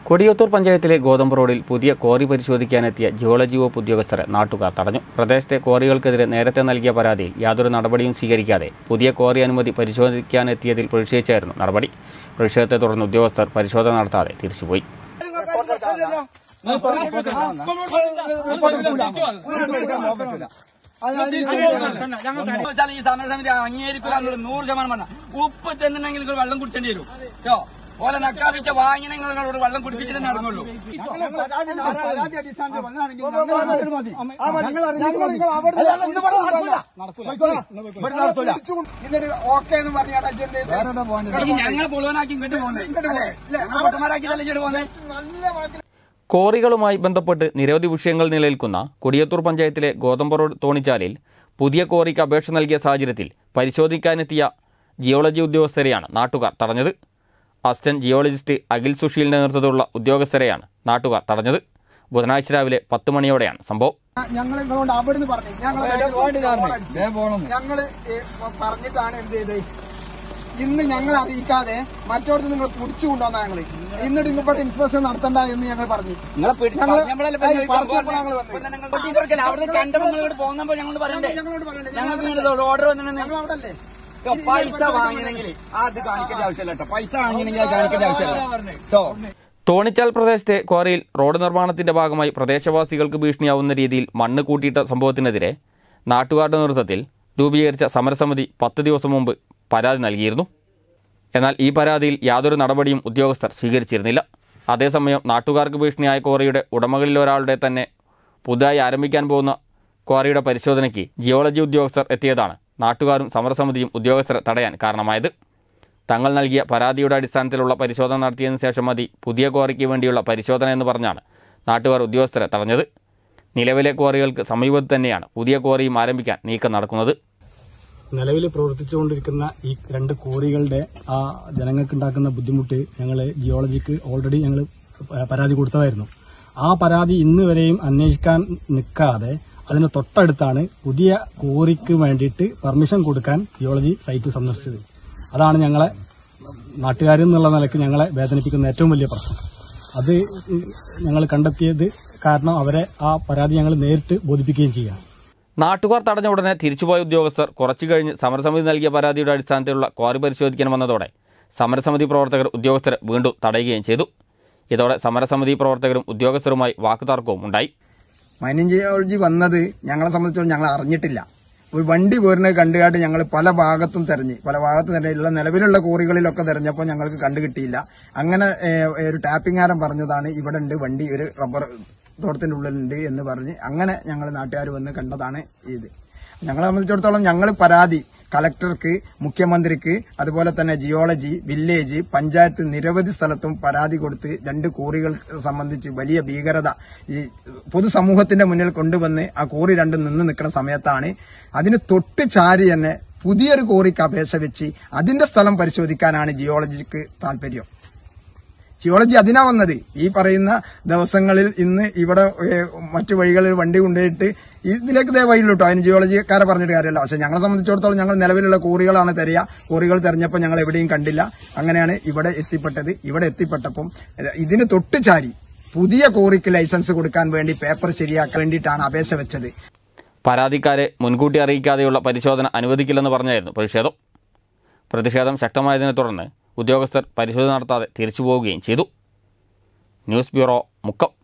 കൊടിയത്തൂർ പഞ്ചായത്തിലെ ഗോതമ്പ് റോഡിൽ പുതിയ ക്വാറി പരിശോധിക്കാനെത്തിയ ജിയോളജി വകുപ്പ് ഉദ്യോഗസ്ഥരെ നാട്ടുകാർ തടഞ്ഞു. പ്രദേശത്തെ ക്വാറികൾക്കെതിരെ നേരത്തെ നൽകിയ പരാതിയിൽ യാതൊരു നടപടിയും സ്വീകരിക്കാതെ പുതിയ ക്വാറി അനുമതി പരിശോധിക്കാനെത്തിയതിൽ പ്രതിഷേധിച്ചായിരുന്നു നടപടി. പ്രതിഷേധത്തെ തുടർന്ന് ഉദ്യോഗസ്ഥർ പരിശോധന നടത്താതെ തിരിച്ചുപോയി. ഈ സമരസമിതി അംഗീകരിക്കില്ല എന്നുള്ളത് 100% ഉപ്പ് തിന്നുണ്ടെങ്കിൽ നിങ്ങൾ വെള്ളം കുടിച്ചേണ്ടി വരും. ഓലെ നക്കാപ്പിച്ച വാങ്ങിനെ നിങ്ങളോട് വെള്ളം കുടിപ്പിച്ചിട്ട് നടന്നുള്ളൂ. ഞങ്ങൾ മുഴുവനാക്കി ഇങ്ങോട്ട് പോകുന്നത്. ക്വാറികളുമായി ബന്ധപ്പെട്ട് നിരവധി വിഷയങ്ങൾ നിലനിൽക്കുന്ന കൊടിയത്തൂർ പഞ്ചായത്തിലെ ഗോതമ്പ് റോഡ് തോണിച്ചാലിൽ പുതിയ ക്വാറിക്ക് അപേക്ഷ നൽകിയ സാഹചര്യത്തിൽ പരിശോധിക്കാനെത്തിയ ജിയോളജി ഉദ്യോഗസ്ഥരെയാണ് നാട്ടുകാർ തടഞ്ഞത്. അസിസ്റ്റന്റ് ജിയോളജിസ്റ്റ് അഖിൽ സുശീലിന്റെ നേതൃത്വത്തിലുള്ള ഉദ്യോഗസ്ഥരെയാണ് നാട്ടുകാർ തടഞ്ഞത്. ബുധനാഴ്ച രാവിലെ 10 മണിയോടെയാണ് സംഭവം. ഞങ്ങൾ പറഞ്ഞിട്ടാണ് എന്ത് ചെയ്ത് ഇന്ന് ഞങ്ങൾ അറിയിക്കാതെ മറ്റോടത്ത് നിങ്ങൾ കുടിച്ചു കൊണ്ടുവന്ന ഞങ്ങൾ എന്നിട്ട് ഇങ്ങോട്ട് ഇൻസ്പെക്ഷൻ നടത്തണ്ട എന്ന് ഞങ്ങൾ പറഞ്ഞു. പൈസ വാങ്ങിയെങ്കിൽ അത് കാണിക്കേണ്ട ആവശ്യമില്ല. പൈസ വാങ്ങിയെങ്കിൽ അത് കാണിക്കേണ്ട ആവശ്യമില്ല. തോണിച്ചാൽ പ്രദേശത്തെ ക്വാറിയിൽ റോഡ് നിർമ്മാണത്തിന്റെ ഭാഗമായി പ്രദേശവാസികൾക്ക് ഭീഷണിയാവുന്ന രീതിയിൽ മണ്ണ് കൂട്ടിയിട്ട സംഭവത്തിനെതിരെ നാട്ടുകാരുടെ നേതൃത്വത്തിൽ രൂപീകരിച്ച സമരസമിതി 10 ദിവസം മുമ്പ് പരാതി നൽകിയിരുന്നു. എന്നാൽ ഈ പരാതിയിൽ യാതൊരു നടപടിയും ഉദ്യോഗസ്ഥർ സ്വീകരിച്ചിരുന്നില്ല. അതേസമയം നാട്ടുകാർക്ക് ഭീഷണിയായ ക്വാറിയുടെ ഉടമകളിലൊരാളുടെ തന്നെ പുതുതായി ആരംഭിക്കാൻ പോകുന്ന ക്വാറിയുടെ പരിശോധനയ്ക്ക് ജിയോളജി ഉദ്യോഗസ്ഥർ എത്തിയതാണ് നാട്ടുകാരും സമരസമിതിയും ഉദ്യോഗസ്ഥരെ തടയാൻ കാരണമായത്. തങ്ങൾ നൽകിയ പരാതിയുടെ അടിസ്ഥാനത്തിലുള്ള പരിശോധന നടത്തിയതിനു ശേഷം മതി പുതിയ ക്വാറിക്ക് വേണ്ടിയുള്ള പരിശോധന എന്ന് പറഞ്ഞാണ് നാട്ടുകാർ ഉദ്യോഗസ്ഥരെ തടഞ്ഞത്. നിലവിലെ ക്വാറികൾക്ക് സമീപത്ത് തന്നെയാണ് പുതിയ ക്വാറിയും ആരംഭിക്കാൻ നീക്കം നടക്കുന്നത്. നിലവിൽ പ്രവർത്തിച്ചുകൊണ്ടിരിക്കുന്ന ഈ 2 ക്വാറികളുടെ ജനങ്ങൾക്കുണ്ടാക്കുന്ന ബുദ്ധിമുട്ട് ഞങ്ങൾ ജിയോളജിക്ക് ഓൾറെഡി ഞങ്ങൾ പരാതി കൊടുത്തതായിരുന്നു. ആ പരാതി ഇന്ന് വരെയും അന്വേഷിക്കാൻ നിൽക്കാതെ അതിന് തൊട്ടടുത്താണ് പുതിയ ക്വാറിക്ക് വേണ്ടിയിട്ട് പെർമിഷൻ കൊടുക്കാൻ ജിയോളജി സൈറ്റ് സന്ദർശിച്ചത്. അതാണ് ഞങ്ങളെ നാട്ടുകാരെന്നുള്ള നിലയ്ക്ക് ഞങ്ങളെ വേദനിപ്പിക്കുന്ന ഏറ്റവും വലിയ പ്രശ്നം. അത് ഞങ്ങൾ കണ്ടെത്തിയത് കാരണം അവരെ ആ പരാതി ഞങ്ങൾ നേരിട്ട് ബോധിപ്പിക്കുകയും ചെയ്യാം. നാട്ടുകാർ തടഞ്ഞ ഉടനെ തിരിച്ചുപോയ ഉദ്യോഗസ്ഥർ കുറച്ചു കഴിഞ്ഞ് സമരസമിതി നൽകിയ പരാതിയുടെ അടിസ്ഥാനത്തിലുള്ള ക്വാറി പരിശോധിക്കാൻ വന്നതോടെ സമരസമിതി പ്രവർത്തകർ ഉദ്യോഗസ്ഥരെ വീണ്ടും തടയുകയും ചെയ്തു. ഇതോടെ സമരസമിതി പ്രവർത്തകരും ഉദ്യോഗസ്ഥരുമായി വാക്കുതർക്കവും ഉണ്ടായി. മൈനിങ് ജിയോളജി വന്നത് ഞങ്ങളെ സംബന്ധിച്ചോളം ഞങ്ങൾ അറിഞ്ഞിട്ടില്ല. ഒരു വണ്ടി പോരുന്നത് കണ്ടുകാട്ട് ഞങ്ങൾ പല ഭാഗത്തും തെരഞ്ഞു നിലവിലുള്ള ക്വാറികളിലൊക്കെ തെരഞ്ഞപ്പോൾ ഞങ്ങൾക്ക് കണ്ടുകിട്ടിയില്ല. അങ്ങനെ ഒരു ടാപ്പിംഗുകാരൻ പറഞ്ഞതാണ് ഇവിടെ ഉണ്ട് വണ്ടി, ഒരു റബ്ബർ തോട്ടത്തിന്റെ ഉള്ളിലുണ്ട് എന്ന് പറഞ്ഞ് അങ്ങനെ ഞങ്ങൾ നാട്ടുകാർ വന്ന് കണ്ടതാണ് ഇത്. ഞങ്ങളെ സംബന്ധിച്ചിടത്തോളം ഞങ്ങൾ പരാതി കളക്ടർക്ക്, മുഖ്യമന്ത്രിക്ക്, അതുപോലെ തന്നെ ജിയോളജി, വില്ലേജ്, പഞ്ചായത്ത് നിരവധി സ്ഥലത്തും പരാതി കൊടുത്ത് 2 ക്വാറികൾ സംബന്ധിച്ച് വലിയ ഭീകരത ഈ പൊതുസമൂഹത്തിന്റെ മുന്നിൽ കൊണ്ടുവന്ന് ആ ക്വാറി 2 നിന്ന് നിൽക്കുന്ന സമയത്താണ് അതിന് തൊട്ട് ചാരി തന്നെ പുതിയൊരു ക്വാറിക്ക് അപേക്ഷ വെച്ച് അതിന്റെ സ്ഥലം പരിശോധിക്കാനാണ് ജിയോളജിക്ക് താല്പര്യം. ജിയോളജി അതിനാ വന്നത്. ഈ പറയുന്ന ദിവസങ്ങളിൽ ഇന്ന് ഇവിടെ മറ്റു വഴികളിൽ വണ്ടി കൊണ്ടുപോയിട്ട് ഇതിലേക്ക് വഴിയില്ല കേട്ടോ. അതിന് ജിയോളജിക്കാരെ പറഞ്ഞിട്ട് കാര്യമല്ല. പക്ഷെ ഞങ്ങളെ സംബന്ധിച്ചിടത്തോളം ഞങ്ങൾ നിലവിലുള്ള ക്വാറികളാണ് തെരയുക. ക്വാറികൾ തെരഞ്ഞപ്പോൾ ഞങ്ങൾ എവിടെയും കണ്ടില്ല. അങ്ങനെയാണ് ഇവിടെ എത്തിപ്പെട്ടത്. ഇവിടെ എത്തിപ്പെട്ടപ്പം ഇതിന് തൊട്ട് ചാരി പുതിയ ക്വാറിക്ക് ലൈസൻസ് കൊടുക്കാൻ വേണ്ടി പേപ്പർ ശരിയാക്കാൻ വേണ്ടിയിട്ടാണ് അപേക്ഷ വെച്ചത്. പരാതിക്കാരെ മുൻകൂട്ടി അറിയിക്കാതെയുള്ള പരിശോധന അനുവദിക്കില്ലെന്ന് പറഞ്ഞായിരുന്നു പ്രതിഷേധം. പ്രതിഷേധം ശക്തമായതിനെ തുടർന്ന് ഉദ്യോഗസ്ഥർ പരിശോധന നടത്താതെ തിരിച്ചുപോവുകയും ചെയ്തു. News bureau, Mukkam.